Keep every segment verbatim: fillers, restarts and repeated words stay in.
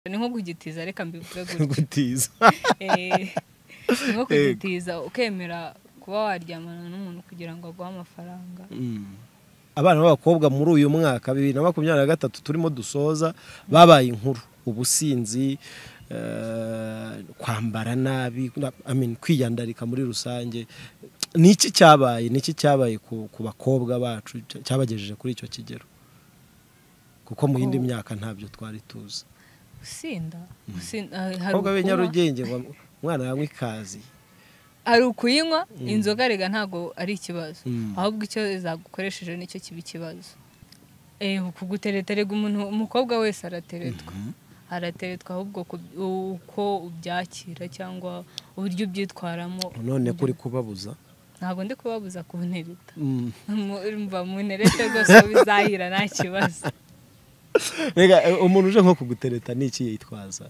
ni nko kugitiza reka mbivuge gutyo kugitiza eh nko kugitiza ukemera kuba waryamana n'umuntu kugira ngo aguhe amafaranga. Abana b'abakobwa muri uyu mwaka bibiri na makumyabiri na gatatu turimo dusoza babaye inkuru ubusinzi kwambara nabi I mean kwiyandarika muri rusange. Niki cyabaye niki cyabaye ku bakobwa bacu cyabagejeje kuri icyo kigero kuko mu yindi myaka ntabyo twari tuzi. Usinda abakobwa b'Inyarugenge umwana yanywa ikazi ari ukuyinywa inzoga rega ntago ari ikibazo ahubwo icyo zagukoresheje nicyo kibi ikibazo. Eh kugutereterega umuntu umukobwa wese arateretwa arateretwa ahubwo uko ubyakira cyangwa uburyo byitwaramo. None kuri kubabuza ntago ndi kubabuza kuntereta mva munterete rwose bizahira nta kibazo. Rega umuntu uje nko kugutereta niki yitwaza?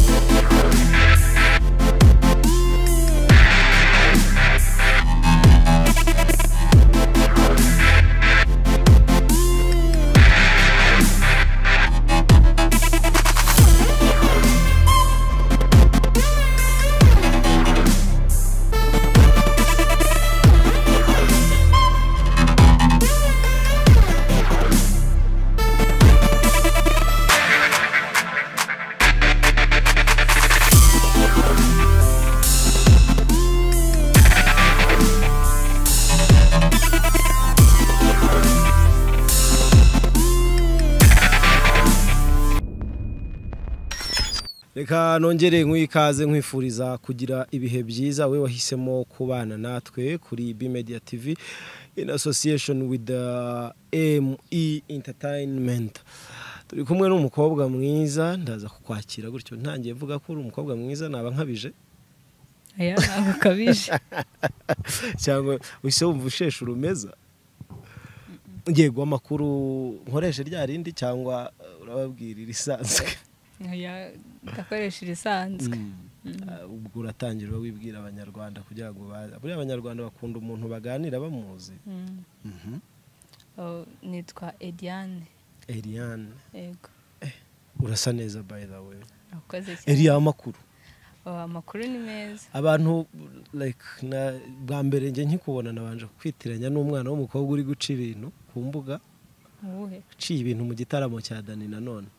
Reka nongere nkwikaze nkwifuriza kugira ibihe byiza we wahisemo kubana natwe kuri B Media T V in association with the M E Entertainment. Turi kumwe n'umukobwa mwiza ndaza kukwakira gutyo ntangiye vuga ko uri umukobwa mwiza naba nkabije. Aya ntabwo kabije. Cyangwa wise wumva usheshe urumeza. Ngego amakuru nkoreshe rya rindi cyangwa urababwira irisanzwe. Aya ndakoresha irisanzwe. Ubwo uratangira wibwira abanyarwanda kugira ngo buri abanyarwanda bakunda umuntu baganira bamuzi. Mhm. Oh nitwa ELIANNE. ELIANNE. Yego. Eh urasa neza by the way. Akoze cyane. ELIANNE amakuru. Oh amakuru ni meza. Abantu like na bwa mbere nge nkikubona nabanje kwitiranya n'umwana w'umukobwa uri guca ibintu ku mbuga. Ubuhe? Ciye ibintu mu gitaramo cya Dani nanone.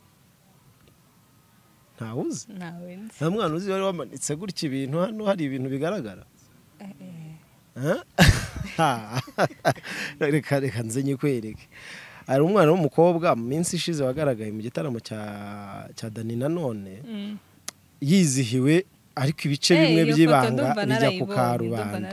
Ntawuzi? Nawe nzi. Nta mwana uzi wari wamanitse gutya ibintu hano hari ibintu bigaragara. Eh eh. Ha? Reka reka nze nyikwereke. Ari umwana w'umukobwa mu minsi ishize wagaragaye mu gitaramo cya cya Dani nanone. Yizihiwe ariko ibice bimwe by'ibanga bijya ku karubanda.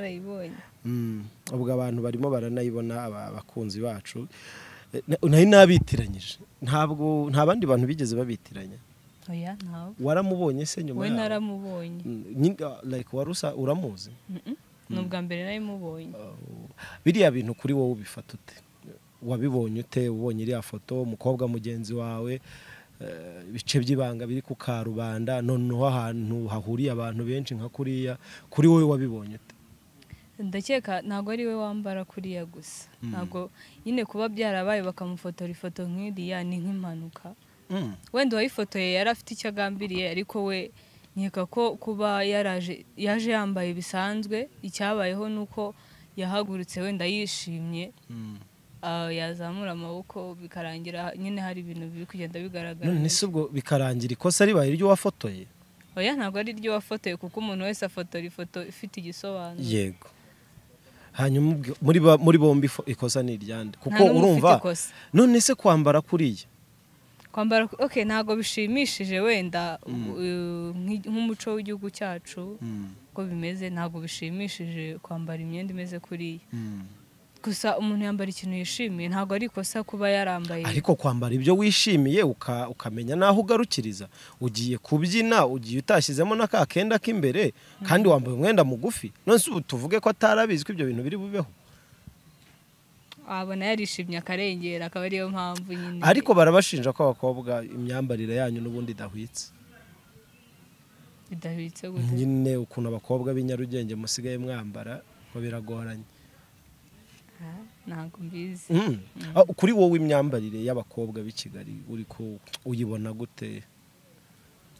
Ubwo abantu barimo baranayibona abakunzi bacu. Nari nabitiranyije. Ntabwo nta bandi bantu bigeze babitiranya. Oya ntawe. Waramubonye se nyuma? We naramubonye. Like warusa uramuzi? Nubwa mbere nari mubonye. Biriya bintu kuri wowe ubifata ute? Wabibonye ute ubonye iriya foto umukobwa mugenzi wawe bice by'ibanga biri ku karubanda noneho ahantu hahuriye abantu benshi nka kuriya kuri wowe wabibonye ute? Ndakeka ntago ari we wambara kuriya gusa. Ntago nyine kuba byarabaye bakamufotora ifoto nk'iriya ni nk'impanuka. Wenda wayifotoye yari afite icyo agambiriye ariko we nkeka ko kuba yaraje yaje yambaye bisanzwe icyabayeho nuko yahagurutse wenda yishimye yazamura amaboko bikarangira nyine hari ibintu biri kugenda bigaragara. None se ubwo bikarangira ikosa ribaye iryo wafotoye? Oya ntabwo ari iryo wafotoye kuko umuntu wese afotora ifoto ifite igisobanuro. Yego. Hanyuma muri muri bombi ikosa ni iryande kuko urumva none se kwambara kuriya kwambara okay ntago bishimishije wenda nk'umuco w'igihugu cyacu ko bimeze ntago bishimishije kwambara imyenda imeze kuriya. Gusa umuntu yambara ikintu yishimiye ntago ari ikosa kuba yarambaye. Ariko kwambara ibyo wishimiye ukamenya naho ugarukiriza ugiye kubyina ugiye utashyizemo n'akakenda k'imbere kandi wambaye umwenda mugufi none se tuvuge ko atarabizi ko ibyo bintu biri bubeho. Abona yarishimye akarengera akaba ariyo mpamvu nyine. Ariko barabashinja ko abakobwa imyambarire yanyu n'ubundi idahwitse. Idahwitse gute? Nyine ukuntu abakobwa b'Inyarugenge musigaye mwambara ko biragoranye. ntago mbizi. Kuri wowe imyambarire y'abakobwa b'i Kigali uri ko uyibona gute?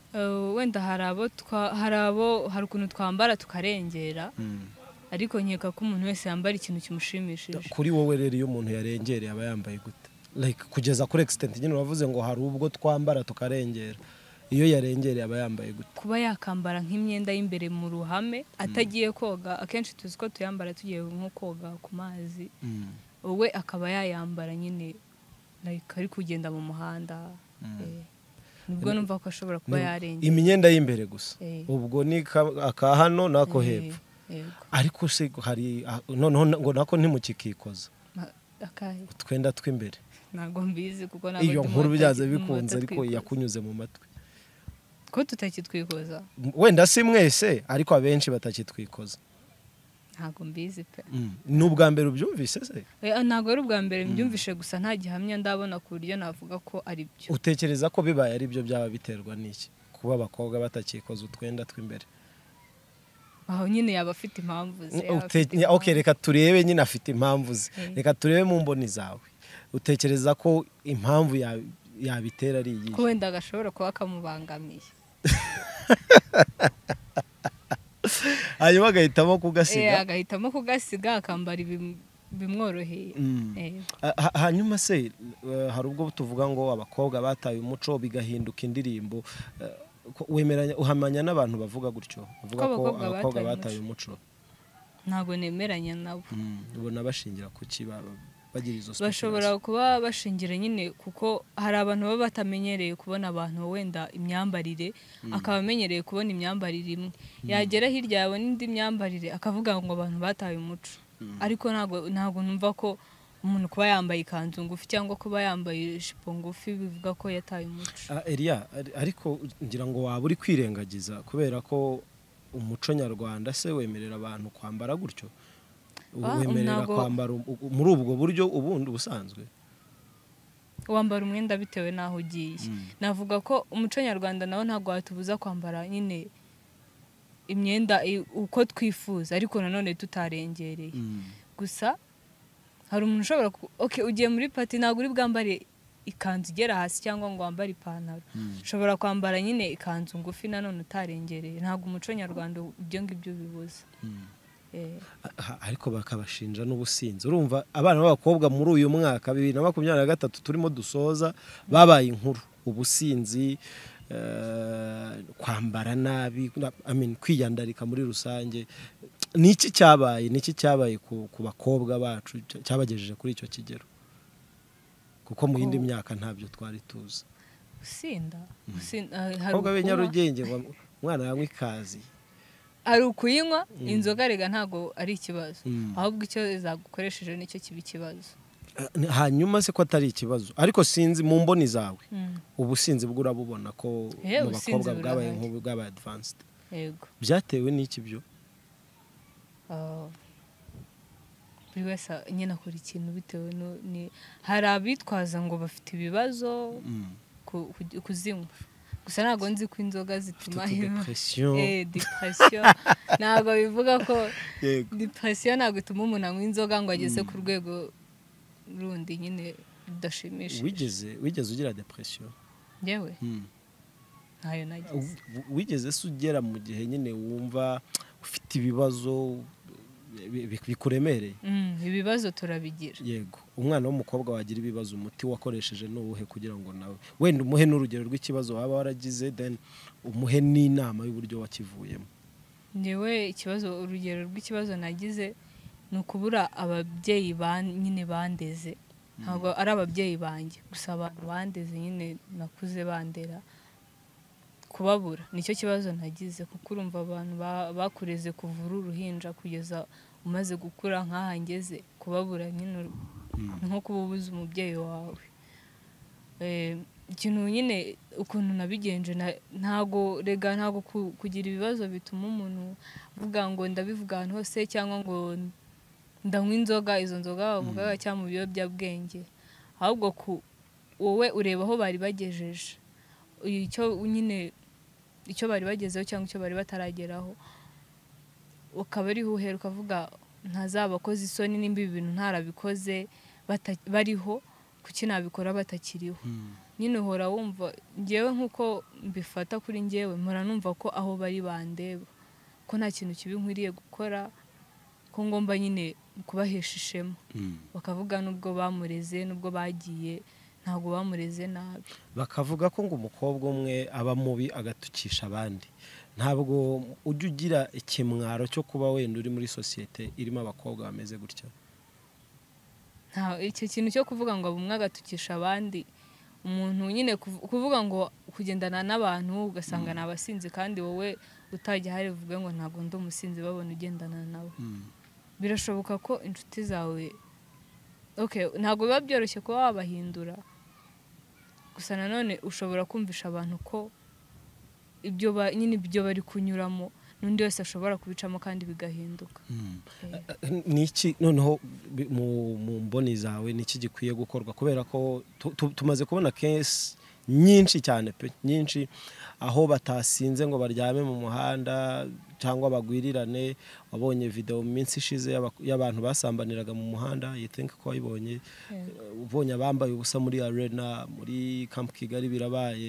wenda hari abo hari abo hari ukuntu twambara tukarengera ariko nkeka ko umuntu wese yambara ikintu kimushimishije. Kuri wowe rero iyo umuntu yarengereye aba yambaye gute? Like kugeza kuri extent nyine uravuze ngo hari ubwo twambara tukarengera, iyo yarengereye aba yambaye gute? Kuba yakambara nk'imyenda y'imbere mu ruhame atagiye koga, akenshi tuzi ko tuyambara tugiye nko koga ku mazi, wowe akaba yayambara nyine like ari kugenda mu muhanda, nubwo numva ko ashobora kuba yarengera imyenda y'imbere gusa. Ubwo ni aka hano nako hepfo. Ariko se hari noneho ngo nako ntimukikikoza utwenda tw'imbere. Ntago mbizi kuko nabo iyo nkuru byaze bikunze ariko yakunyuze mu matwi ko tutakitwikoza. Wenda si mwese ariko abenshi batakitwikoza. Ntago mbizi pe. Ni ubwa mbere ubyumvise se? Ntago ari ubwa mbere mbyumvishe, gusa nta gihamya ndabona ku buryo navuga ko ari byo. Utekereza ko bibaye ari byo byaba biterwa n'iki kuba abakobwa batakikoza utwenda tw'imbere? Aho nyine yaba afite impamvu ze. Okay, reka turebe nyine afite impamvu ze. Reka turebe mu mboni zawe. Utekereza ko impamvu yabitera ari iyi? Ko wenda gashobora kuba kamubangamiye. Hanyuma agahitamo kugasiga. Eh, agahitamo kugasiga akambara bimworoheye. Hanyuma se hari ubwo tuvuga ngo abakobwa bataye umuco bigahinduka indirimbo. Wemeranya uhamanya n'abantu bavuga gutyo, bavuga ko abakobwa bataye umuco? Ntago nemeranya nabo. Ubona bashingira ku kiba bagira izo special? Bashobora kuba bashingira nyine kuko hari abantu baba batamenyereye kubona abantu wenda imyambarire, akaba amenyereye kubona imyambarire imwe, yagera hirya yabona indi myambarire akavuga ngo abantu bataye umuco. Ariko ntago ntago numva ko umuntu kuba yambaye ikanzu ngufi cyangwa kuba yambaye ijipo ngufi bivuga ko yataye umuco. Elia, ariko ngira ngo waba uri kwirengagiza kubera ko umuco nyarwanda se wemerera abantu kwambara gutyo? Wemerera kwambara muri ubwo buryo ubundi ubusanzwe? Wambara umwenda bitewe naho ugiye. Navuga ko umuco nyarwanda nawo ntago watubuza kwambara nyine imyenda uko twifuza ariko nanone tutarengereye. Gusa hari umuntu ushobora okay ugiye muri party ntago uri bwambare ikanzu igera hasi cyangwa ngo wambare ipantaro. Ushobora kwambara nyine ikanzu ngufi nanone utarengereye. Ntago umuco nyarwanda ibyo ngibyo bibuza. Ariko bakabashinja n'ubusinzi. Urumva abana b'abakobwa muri uyu mwaka bibiri na makumyabiri na gatatu turimo dusoza babaye inkuru, ubusinzi, kwambara nabi, I mean kwiyandarika muri rusange. Niki cyabaye niki cyabaye ku bakobwa bacu cyabagejeje kuri icyo kigero? Kuko mu yindi myaka ntabyo twari tuzi. Usinda abakobwa b'Inyarugenge umwana yanywa ikazi ari ukuyinywa, inzoga rega ntago ari ikibazo, ahubwo icyo zagukoresheje nicyo kibi kibazo. Hanyuma se ko atari ikibazo ariko sinzi mu mboni zawe ubusinzi bw'urabubona ko mu bakobwa bwabaye nk'ubu bwabaye advanced? Yego. Byatewe n'iki byo? Buri wese nyine akora ikintu bitewe ni hari abitwaza ngo bafite ibibazo kuzinywa, gusa ntago nzi ko inzoga zituma depression. Depression ntago bivuga ko depression ntago ituma umuntu anywa inzoga ngo ageze ku rwego rundi nyine rudashimishije. Wigeze wigeze ugira depression? Yewe ntayo nagize. Wigeze se ugera mu gihe nyine wumva ufite ibibazo bikuremereye? Ibibazo turabigira. Yego. Umwana w'umukobwa wagira ibibazo umuti wakoresheje n'ubuhe kugira ngo nawe wenda umuhe n'urugero rw'ikibazo waba waragize then umuhe n'inama y'uburyo wakivuyemo? Nyewe ikibazo urugero rw'ikibazo nagize ni ukubura ababyeyi nyine bandeze. Ntabwo ari ababyeyi banjye gusa abantu bandeze nyine nakuze bandera, kubabura nicyo kibazo nagize kuko urumva abantu bakureze kuvura uruhinja kugeza umaze gukura nk'aha ngeze, kubabura nyine nko kububuza umubyeyi wawe. Ikintu nyine ukuntu nabigenje ntago rega ntago kugira ibibazo bituma umuntu uvuga ngo ndabivuga ahantu hose cyangwa ngo ndanywa inzoga, izo nzoga bavugaga cyangwa mu biyobyabwenge, ahubwo ku wowe ureba aho bari bagejeje, icyo nyine icyo bari bagezeho cyangwa icyo bari batarageraho, ukaba ari uhera ukavuga ntazabakoze isoni nimba ibintu ntarabikoze bariho kuki nabikora batakiriho. nyine uhora wumva ngewe nk'uko mbifata kuri ngewe mpora numva ko aho bari bandeba ko nta kintu kibi nkwiriye gukora ko ngomba nyine kubahesha ishema bakavuga nubwo bamureze nubwo bagiye ntabwo bamureze nabi bakavuga ko ngo umukobwa umwe aba mubi agatukisha abandi ntabwo ujya ugira ikimwaro cyo kuba wenda uri muri sosiyete irimo abakobwa bameze gutya nta icyo kintu cyo kuvuga ngo umwe agatukisha abandi umuntu nyine kuvuga ngo kugendana n'abantu ugasanga ni abasinzi kandi wowe utajya hari uvuge ngo ntabwo ndi umusinzi babona ugendana nawe birashoboka ko inshuti zawe okay ntabwo biba byoroshye kuba wabahindura gusa nanone ushobora kumvisha abantu ko ibyo nyine ibyo bari kunyuramo n'undi wese ashobora kubicamo kandi bigahinduka niki noneho mu mboni zawe niki gikwiye gukorwa kubera ko tumaze kubona case nyinshi cyane pe nyinshi aho batasinze ngo baryame mu muhanda cyangwa bagwirirane wabonye video mu minsi ishize y'abantu basambaniraga mu muhanda you think ko wayibonye ubonye abambaye ubusa muri arena muri Camp Kigali birabaye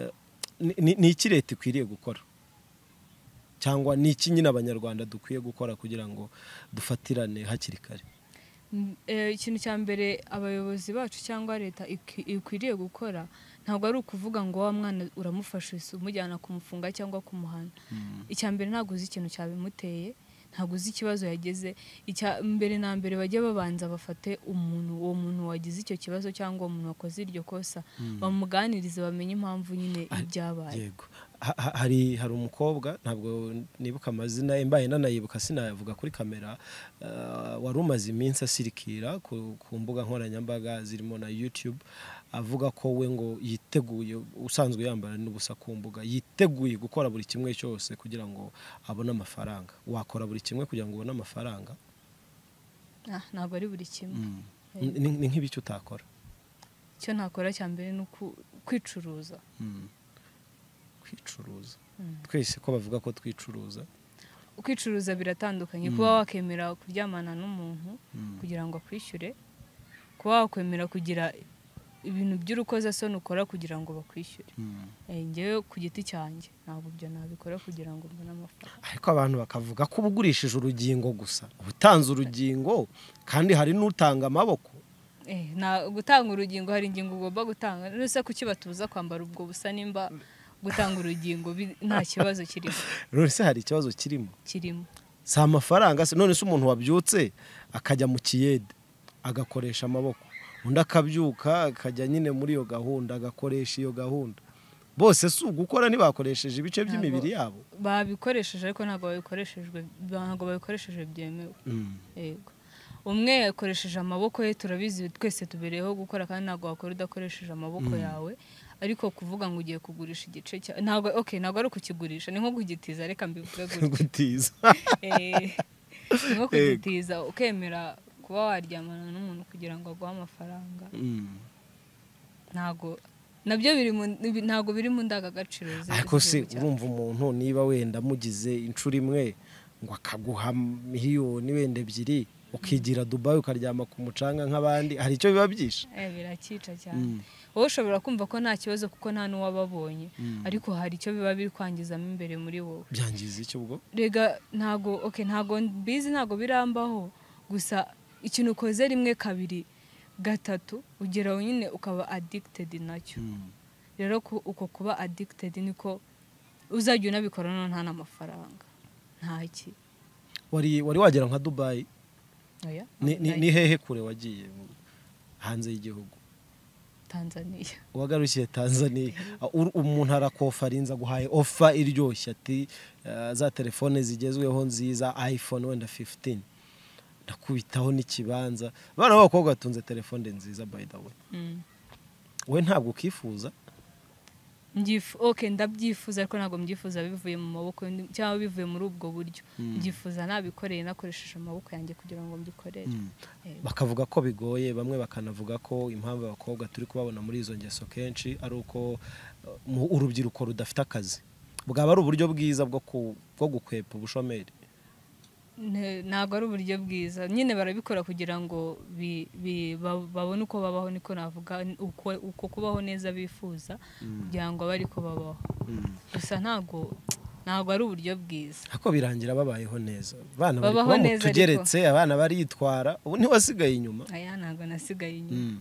ni iki leta ikwiriye gukora cyangwa ni iki nyine abanyarwanda dukwiye gukora kugira ngo dufatirane hakiri kare ikintu cya mbere abayobozi bacu cyangwa leta ikwiriye gukora ntabwo ari ukuvuga ngo wa mwana uramufasha umujyana kumufunga cyangwa kumuhana icya mbere ntabwo uzi ikintu cyabimuteye ntabwo uzi ikibazo yageze icya mbere na mbere bajye babanza bafate umuntu uwo muntu wagize icyo kibazo cyangwa umuntu wakoze iryo kosa bamuganirize bamenye impamvu nyine ibyabaye yego hari hari umukobwa ntabwo nibuka amazina mbaye nanayibuka sinayavuga kuri kamera wari umaze iminsi asirikira ku mbuga nkoranyambaga zirimo na YouTube avuga ko we ngo yiteguye usanzwe yambara n'ubusa ku mbuga yiteguye gukora buri kimwe cyose kugira ngo abone amafaranga wakora buri kimwe kugira ngo ubone amafaranga ah ntabwo ari buri kimwe ni nk'ibiki utakora cyo ntakora cya mbere ni kwicuruza kwicuruza twese ko bavuga ko twicuruza kwicuruza biratandukanye kuba wakemera kuryamana n'umuntu kugira ngo akwishyure kuba wakwemera kugira ibintu by'urukozasoni ukora kugira ngo bakwishyure ngewe ku giti cyanjye ntabwo ibyo nabikora kugira ngo mbone amafaranga ariko abantu bakavuga ko ubugurishije urugingo gusa ubutanze urugingo kandi hari n'utanga amaboko eh na gutanga urugingo hari ingingo ugomba gutanga nese kuki batuza kwambara ubwo busa nimba gutanga urugingo nta kibazo kirimo none hari ikibazo kirimo kirimo si amafaranga se none se umuntu wabyutse akajya mu kiyede agakoresha amaboko undi akabyuka akajya nyine muri iyo gahunda agakoresha iyo gahunda bose si ugukora ntibakoresheje ibice by'imibiri yabo babikoresheje ariko ntabwo babikoresheje ntabwo babikoresheje byemewe yego umwe yakoresheje amaboko ye turabizi twese tubereyeho gukora kandi ntabwo wakora udakoresheje amaboko yawe ariko kuvuga ngo ugiye kugurisha igice cya ntabwo okay ntabwo ari ukukigurisha ni nko kugitiza reka mbivuge kugitiza eh ni nko kugitiza ukemera kuba waryamana n'umuntu kugira ngo aguhe amafaranga ntabwo nabyo biri ntabwo biri mu ndangagaciro ze ariko se urumva umuntu niba wenda mugize inshuro imwe ngo akaguha miliyoni wenda ebyiri ukigira Dubai ukaryama ku mucanga nk'abandi hari icyo biba byishe eh birakica cyane wowe ushobora kumva ko nta kibazo kuko nta n'uwababonye ariko hari icyo biba biri kwangizamo imbere muri wowe byangiza icyo ubwo rega ntago okay ntago bizi ntago birambaho gusa ikintu ukoze rimwe kabiri gatatu ugera nyine ukaba addicted nacyo rero uko kuba addicted niko uzajya unabikora none nta n'amafaranga ntaki wari wari wagera nka Dubai oya ni hehe kure wagiye hanze y'igihugu Tanzania wagarukiye Tanzania umuntu arakofarinza guhaye offer iryoshye ati za telefone zigezweho nziza iPhone wenda fifteen ndakubitaho n'ikibanza bana b'abakobwa batunze telefone nziza by the way we ntabwo ukifuza ngifu okay ndabyifuza ariko ntabwo mbyifuza bivuye mu maboko cyangwa bivuye muri ubwo buryo mbyifuza nabikoreye nakoresheje amaboko yanjye kugira ngo mbikorere bakavuga ko bigoye bamwe bakanavuga ko impamvu abakobwa turi kubabona muri izo ngeso kenshi ari uko urubyiruko rudafite akazi bwaba ari uburyo bwiza bwo bwo gukwepa ubushomeri ntabwo ari uburyo bwiza nyine barabikora kugira ngo babone uko babaho niko navuga uko kubaho neza bifuza kugira ngo abe ariko babaho gusa ntabwo ntabwo ari uburyo bwiza ariko birangira babayeho neza abana bari kuba mu tugeretse abana baritwara ubu ntiwasigaye inyuma aya ntabwo nasigaye inyuma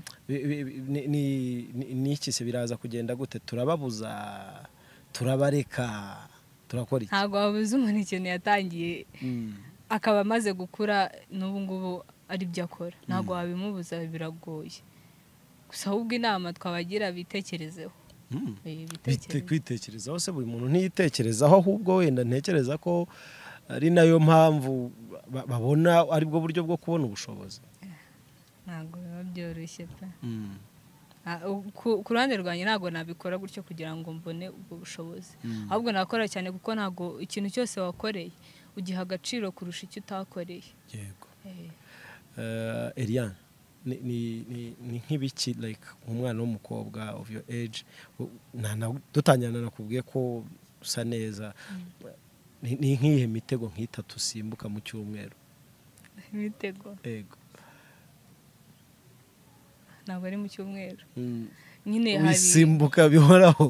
ni iki se biraza kugenda gute turababuza turabareka turakora iki ntabwo wabuze umuntu ikintu yatangiye akaba amaze gukura n'ubu ngubu ari byo akora ntabwo wabimubuza biragoye gusa ahubwo inama twabagira bitekerezeho kwitekerezaho se buri muntu ntiyitekerezaho ahubwo wenda ntekereza ko ari nayo mpamvu babona aribwo buryo bwo kubona ubushobozi ntabwo biba byoroshye pe ku ruhande rwanjye ntabwo nabikora gutyo kugira ngo mbone ubwo bushobozi ahubwo nakora cyane kuko ntabwo ikintu cyose wakoreye ugiha agaciro kurusha icyo utakoreye yego Elianne ni nk'ibiki like umwana w'umukobwa of your age dutangirana nakubwiye ko usa neza ni nk'iyihe mitego nk'itatu usimbuka mu cyumweru imitego yego ntabwo ari mu cyumweru nyine hari bisimbuka bihoraho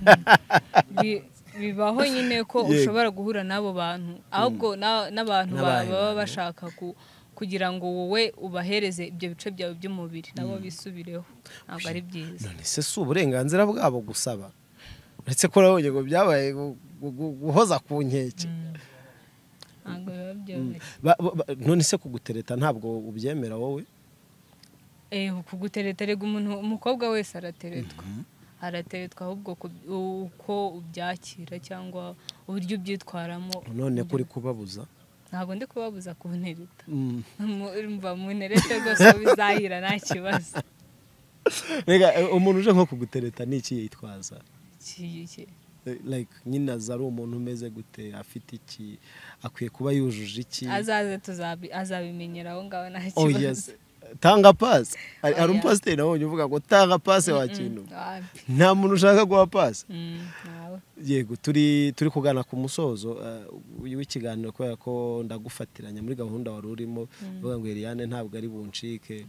bibaho nyine ko ushobora guhura n'abo bantu ahubwo n'abantu baba bashaka kugira ngo wowe ubahereze ibyo bice byawe by'umubiri nabo bisubireho ntabwo ari byiza none se si uburenganzira bwabo gusaba uretse ko urabonye ngo byabaye guhoza ku nkeke ntabwo biba byoroshye none se kugutereta ntabwo ubyemera wowe kugutereta rega umuntu umukobwa wese arateretwa arateretwa ahubwo uko ubyakira cyangwa uburyo ubyitwaramo none kuri kubabuza ntabwo ndi kubabuza kuntereta mva mu nterete rwose bizahira nta kibazo rega umuntu uje nko kugutereta ni iki yitwaza iki like nyine aza ari umuntu umeze gute afite iki akwiye kuba yujuje iki azaze azabimenyera aho ngaho nta kibazo tanga pasi hari umupasiteri nabonye uvuga ngo tanga pasi wa kintu nta muntu ushaka guha pasi yego turi turi kugana ku musozo w'ikiganiro kubera ko ndagufatiranya muri gahunda wari urimo uvuga ngo Elianne ntabwo ari buncike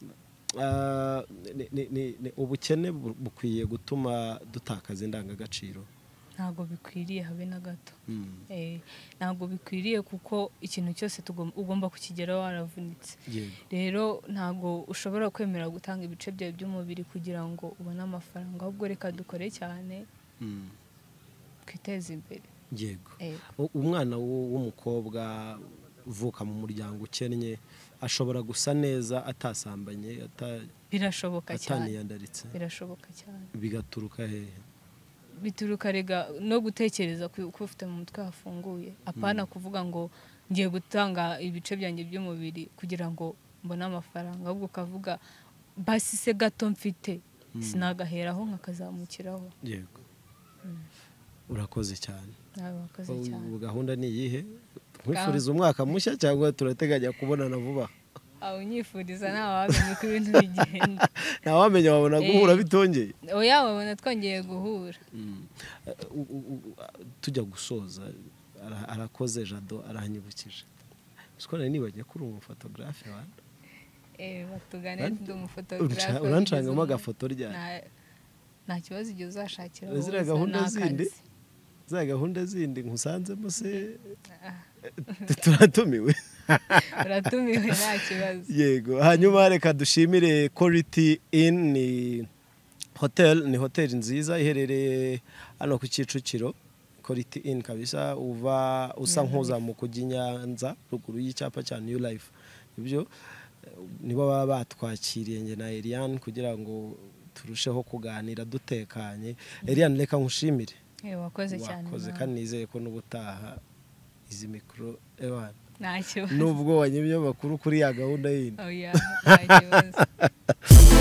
ubukene bukwiye gutuma dutakaza indangagaciro ntabwo bikwiriye habe na gato ntabwo bikwiriye kuko ikintu cyose ugomba kukigeraho waravunitse rero ntabwo ushobora kwemera gutanga ibice byawe by'umubiri kugira ngo ubone amafaranga ahubwo reka dukore cyane twiteze imbere yego umwana w'umukobwa uvuka mu muryango ukennye ashobora gusa neza atasambanye birashoboka cyane ataniyandaritse birashoboka cyane bigaturuka hehe bituruka rega no gutekereza ko ufite mu mutwe hafunguye apana kuvuga ngo ngiye gutanga ibice byanjye by'umubiri kugira ngo mbone amafaranga ahubwo ukavuga basi se gato mfite sinagaheraho nkakazamukiraho yego urakoze cyane urakoze cyane ubu gahunda ni iyihe nkwifuriza umwaka mushya cyangwa turateganya kubonana vuba aho unyifuriza ntawamenya uko ibintu bigenda ntawamenya wabona guhura bitongeye oya wabona twongeye guhura tujya gusoza arakoze Jado aranyibukije siko nari nibagiye kuri umufotogarafe wanda eh batugane ndi umufotogarafe urancangamo agafoto ryari nta kibazo igihe uzashakira ziriya gahunda zindi za gahunda zindi nkusanzemo se turatumiwe uratumiwe nta kibazo yego hanyuma reka dushimire Quality Inn ni hotel ni hotel nziza iherereye hano ku Kicukiro Quality Inn kabisa uva usa nkuza mu kujinyanza ruguru y'icyapa cya New Life ibyo nibo baba batwakiriye nge na Elianne kugira ngo turusheho kuganira dutekanye Elianne reka nkushimire eh wakoze cyane wakoze kandi nizeye ko n'ubutaha izi mikro ewana nta kibazo nubwo wanyimye makuru kuri ya gahunda yindi oya nta kibazo